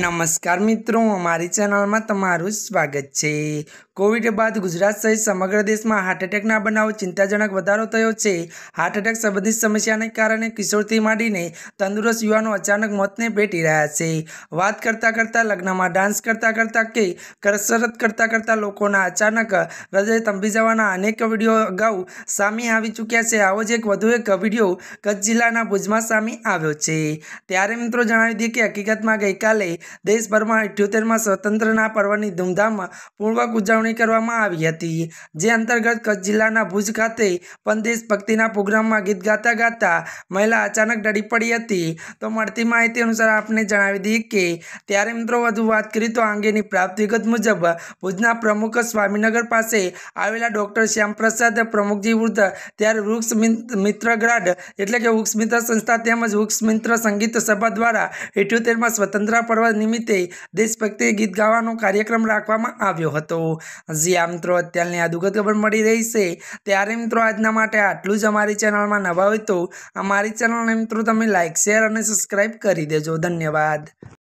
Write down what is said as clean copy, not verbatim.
नमस्कार मित्रों, अमारी चेनल में तमारुं स्वागत है। कोविड बाद गुजरात सहित समग्र देश में हार्ट एटेकना बनाव चिंताजनक वधारो थयो छे। हार्ट एटेक संबंधित समस्याने कारणे किशोरथी मांडीने तंदुरस्त युवानो अचानक मौतने भेटी रह्या छे। वात करता करता, लग्नमा डांस करता करता के कसरत करता करता लोकोना अचानक हृदय थंभी जवाना अनेक विडियो अगाऊ सामे आवी चूक्या छे। आवो ज एक वधु एक विडियो कच्छ जिल्लाना भुजमां सामे आव्यो छे। त्यारे मित्रों जणावी दीए के हकीकतमां गईकाले देशभर में 78मा स्वतंत्रता पर्वनी धूमधामपूर्वक उजवणी करवामां आवी हती। जे अंतर्गत कच्छ जिल्लाना भुज खाते पण देशभक्तिना प्रोग्राममां गीत गाता गाता महिला अचानक ढળી पड़ी हती। तो मळती माहिती अनुसार आपने जणावी दीए के त्यारे मित्रों वधु वात करीए तो आ अंगेनी प्राप्त विगत मुजब भुजना प्रमुख स्वामीनगर पासे आवेला डॉक्टर श्यामप्रसाद प्रमुखजी वृद्ध त्यारे वृक्ष मित्र ग्राड एटले के वृक्ष मित्र संस्था तेमज वृक्ष मित्र संगीत सभा द्वारा 78मा स्वतंत्रता पर्व निमित्ते देशभक्ति गीत गाવાનો कार्यक्रम राखवामां આવ્યો હતો। जी आ मित्रों अत्याરની આ દુઃખદ ખબર મળી રહી છે। ત્યારે મિત્રો આજના માટે આટલું જ। અમારી ચેનલમાં નવા હોય તો અમારી ચેનલને મિત્રો તમે લાઈક શેર અને સબસ્ક્રાઇબ કરી દેજો। ધન્યવાદ।